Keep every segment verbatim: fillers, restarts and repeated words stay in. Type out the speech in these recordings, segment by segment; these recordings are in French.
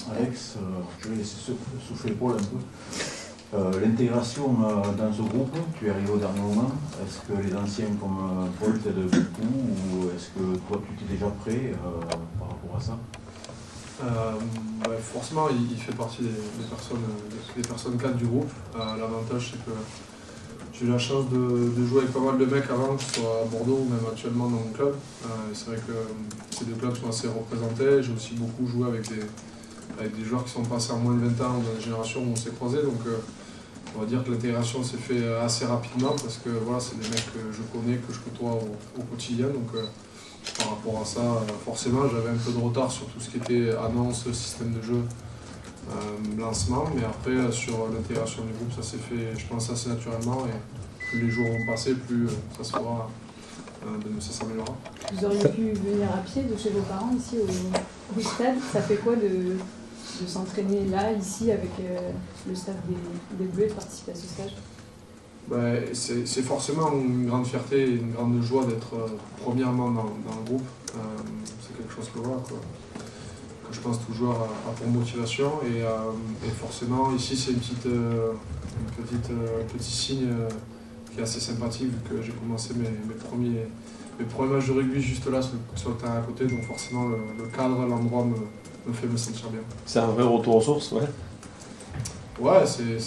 Alex, euh, je vais laisser souffler Paul un peu. Euh, L'intégration euh, dans ce groupe, tu es arrivé au dernier moment. Est-ce que les anciens comme euh, Paul t'aident beaucoup ou est-ce que toi tu t'es déjà prêt euh, par rapport à ça? euh, ouais, Forcément, il, il fait partie des, des, personnes, des, des personnes cadres du groupe. Euh, L'avantage, c'est que j'ai eu la chance de, de jouer avec pas mal de mecs avant, que ce soit à Bordeaux ou même actuellement dans mon club. Euh, c'est vrai que ces deux clubs sont assez représentés. J'ai aussi beaucoup joué avec des, avec des joueurs qui sont passés en moins de vingt ans dans la génération où on s'est croisés. Donc, euh, on va dire que l'intégration s'est fait assez rapidement parce que voilà, c'est des mecs que je connais, que je côtoie au, au quotidien. Donc, euh, par rapport à ça, forcément, j'avais un peu de retard sur tout ce qui était annonce, système de jeu, euh, lancement. Mais après, sur l'intégration du groupe, ça s'est fait, je pense, assez naturellement. Et plus les jours vont passer, plus ça se fera, euh, ça s'améliorera. Vous auriez pu venir à pied de chez vos parents ici au, au stade. Ça fait quoi de, de s'entraîner là, ici, avec euh, le staff des, des Bleus et de participer à ce stage? Ben, c'est forcément une grande fierté et une grande joie d'être euh, premièrement dans, dans le groupe. Euh, c'est quelque chose que, voilà, quoi, que je pense toujours à, à pour motivation. Et, euh, et forcément, ici, c'est une petite, euh, une petite, euh, un petit signe euh, qui est assez sympathique vu que j'ai commencé mes, mes, premiers, mes premiers matchs de rugby juste là sur, sur le terrain à côté. Donc forcément, le, le cadre, l'endroit me, me fait me sentir bien. C'est un vrai retour aux sources, ouais. Ouais, c'est...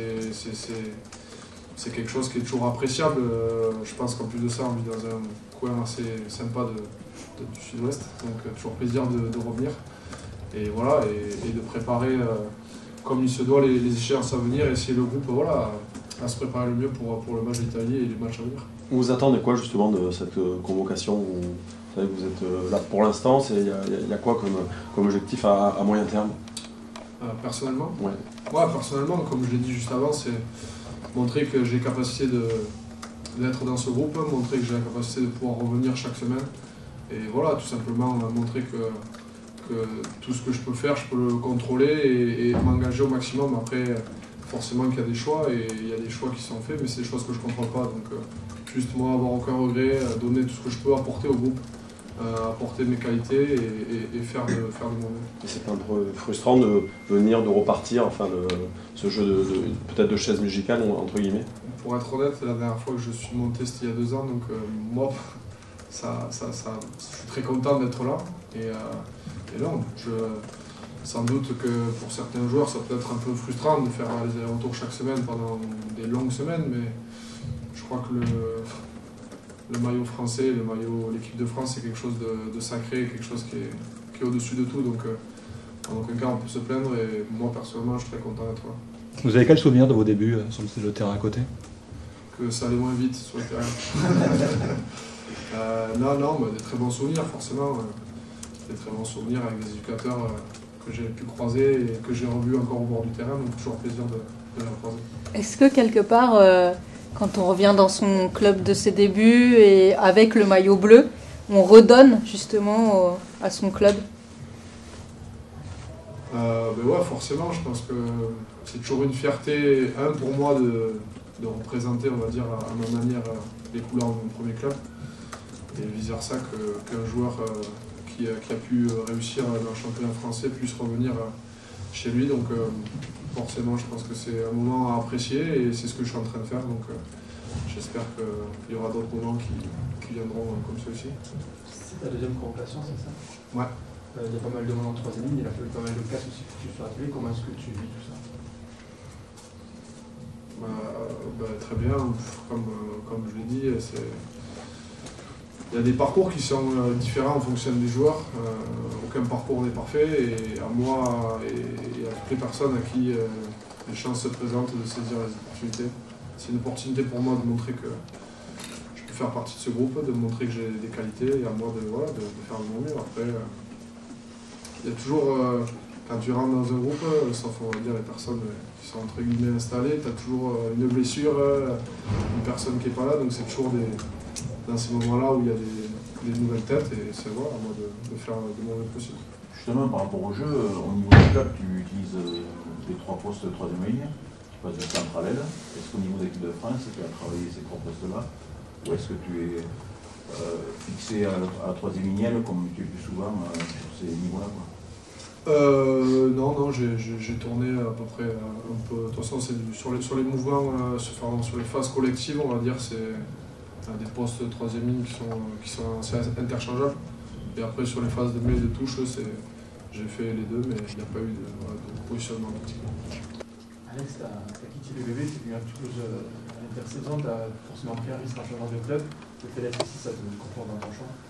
C'est quelque chose qui est toujours appréciable. Euh, je pense qu'en plus de ça, on vit dans un coin assez sympa de, de, du sud-ouest, donc euh, toujours plaisir de, de revenir. Et voilà, et, et de préparer euh, comme il se doit les, les échéances à venir et essayer le groupe voilà, à, à se préparer le mieux pour, pour le match d'Italie et les matchs à venir. Vous attendez quoi justement de cette convocation? Vous savez que vous êtes là pour l'instant, il y, y a quoi comme, comme objectif à, à moyen terme? euh, Personnellement ouais. Ouais, personnellement, comme je l'ai dit juste avant, c'est montrer que j'ai la capacité d'être dans ce groupe, montrer que j'ai la capacité de pouvoir revenir chaque semaine. Et voilà, tout simplement montrer que, que tout ce que je peux faire, je peux le contrôler et, et m'engager au maximum. Après, forcément qu'il y a des choix et il y a des choix qui sont faits, mais c'est des choses que je ne contrôle pas. Donc euh, juste moi, avoir aucun regret, donner tout ce que je peux apporter au groupe, euh, apporter mes qualités et, et, et faire de, faire de mon mieux. C'est un peu frustrant de venir, de repartir, enfin de, ce jeu de, de peut-être de chaise musicale entre guillemets. Pour être honnête, la dernière fois que je suis monté c'était il y a deux ans, donc euh, moi, ça, ça, ça, je suis très content d'être là. Et, euh, et non, je, sans doute que pour certains joueurs, ça peut être un peu frustrant de faire les allers-retours chaque semaine pendant des longues semaines, mais je crois que le, le maillot français, le maillot, l'équipe de France, c'est quelque chose de, de sacré, quelque chose qui est, qui est au-dessus de tout. Donc, euh, en aucun cas, on peut se plaindre et moi, personnellement, je suis très content d'être là. Vous avez quel souvenir de vos débuts euh, sur le terrain à côté? Que ça allait moins vite sur le terrain. euh, non, non, bah, des très bons souvenirs, forcément. Euh, des très bons souvenirs avec des éducateurs euh, que j'ai pu croiser et que j'ai revus encore au bord du terrain, donc toujours plaisir de, de les recroiser. Est-ce que quelque part, euh, quand on revient dans son club de ses débuts et avec le maillot bleu, on redonne justement euh, à son club? Euh, ben ouais, forcément, je pense que c'est toujours une fierté, un pour moi, de, de représenter, on va dire, à, à ma manière, les couleurs de mon premier club. Et vice-versa qu'un joueur euh, qui, a, qui a pu réussir dans le championnat français puisse revenir euh, chez lui. Donc euh, forcément, je pense que c'est un moment à apprécier et c'est ce que je suis en train de faire. Donc euh, j'espère qu'il y aura d'autres moments qui, qui viendront euh, comme celui-ci. C'est ta deuxième convocation, c'est ça? Ouais. Euh, il y a pas mal de monde en troisième ligne, il a fallu pas mal de places aussi que tu sois appelé. Comment est-ce que tu vis tout ça? Bah, bah, très bien, comme, euh, comme je l'ai dit, c'est... il y a des parcours qui sont euh, différents en fonction des joueurs. Euh, aucun parcours n'est parfait et à moi et, et à toutes les personnes à qui euh, les chances se présentent de saisir les opportunités. C'est une opportunité pour moi de montrer que je peux faire partie de ce groupe, de montrer que j'ai des qualités et à moi de, voilà, de, de faire de mon mieux. Après, euh, il y a toujours, euh, quand tu rentres dans un groupe, euh, sauf on va dire les personnes euh, qui sont entre guillemets installées, tu as toujours euh, une blessure, euh, une personne qui n'est pas là, donc c'est toujours des, dans ces moments-là où il y a des, des nouvelles têtes et c'est voilà, à moi de, de faire de mon mieux possible. Justement, par rapport au jeu, au niveau du club, tu utilises les trois postes de troisième ligne, tu passes de centre à l'aile. Est-ce qu'au niveau de l'équipe de France, tu as travaillé ces trois postes-là? Ou est-ce que tu es euh, fixé à la, à la troisième ligne comme tu es plus souvent euh, sur ces niveaux-là? Euh, non, non, j'ai tourné à peu près un peu. De toute façon, c'est sur les, sur les mouvements, euh, sur, pardon, sur les phases collectives, on va dire, c'est euh, des postes de troisième ligne qui sont, qui sont assez interchangeables. Et après, sur les phases de mêlée de touche, j'ai fait les deux, mais il n'y a pas eu de, voilà, de positionnement. Alex, tu as quitté le bébé, tu es venu à Toulouse à l'intersaison, tu as forcément pris un risque en changeant de club. Le fait d'être ici, ça te conforte dans ton choix?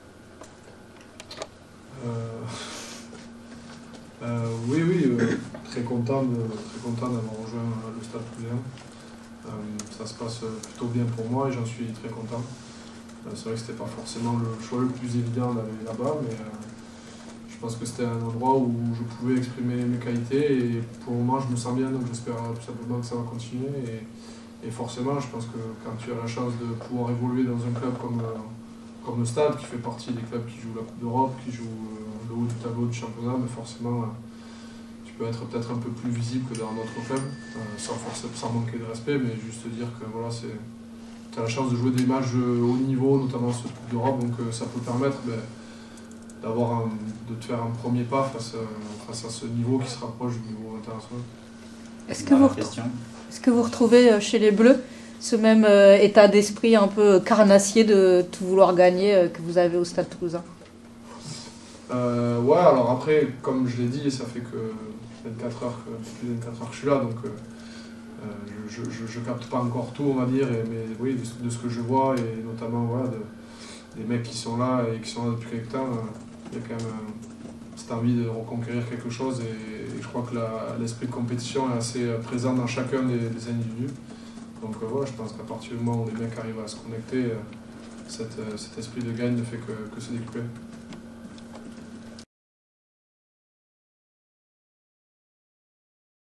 euh... Euh, oui, oui, euh, très content d'avoir rejoint le Stade Toulousain. Euh, ça se passe plutôt bien pour moi et j'en suis très content. Euh, c'est vrai que c'était pas forcément le choix le plus évident d'aller là-bas, mais euh, je pense que c'était un endroit où je pouvais exprimer mes qualités et pour le moment je me sens bien, donc j'espère tout simplement que ça va continuer. Et, et forcément, je pense que quand tu as la chance de pouvoir évoluer dans un club comme, euh, comme le Stade, qui fait partie des clubs qui jouent la Coupe d'Europe, qui jouent euh, le haut du tableau du championnat, mais forcément tu peux être peut-être un peu plus visible que dans notre club, euh, sans, forcément, sans manquer de respect, mais juste dire que voilà, tu as la chance de jouer des matchs haut niveau, notamment sur la Coupe d'Europe, donc euh, ça peut permettre ben, d'avoir de te faire un premier pas face à, face à ce niveau qui se rapproche du niveau international. Est-ce que, est-ce que vous retrouvez chez les Bleus ce même euh, état d'esprit un peu carnassier de tout vouloir gagner euh, que vous avez au Stade Toulousain? euh, Ouais, alors après, comme je l'ai dit, ça fait que vingt-quatre heures, plus de vingt-quatre heures que je suis là, donc euh, je ne capte pas encore tout, on va dire, et, mais oui, de, de ce que je vois, et notamment voilà, de, des mecs qui sont là et qui sont là depuis quelque temps, il y a quand même euh, cette envie de reconquérir quelque chose, et, et je crois que l'esprit de compétition est assez présent dans chacun des, des individus. Donc euh, ouais, je pense qu'à partir du moment où les mecs arrivent à se connecter, euh, cet, euh, cet esprit de gagne ne fait que, que se décupler.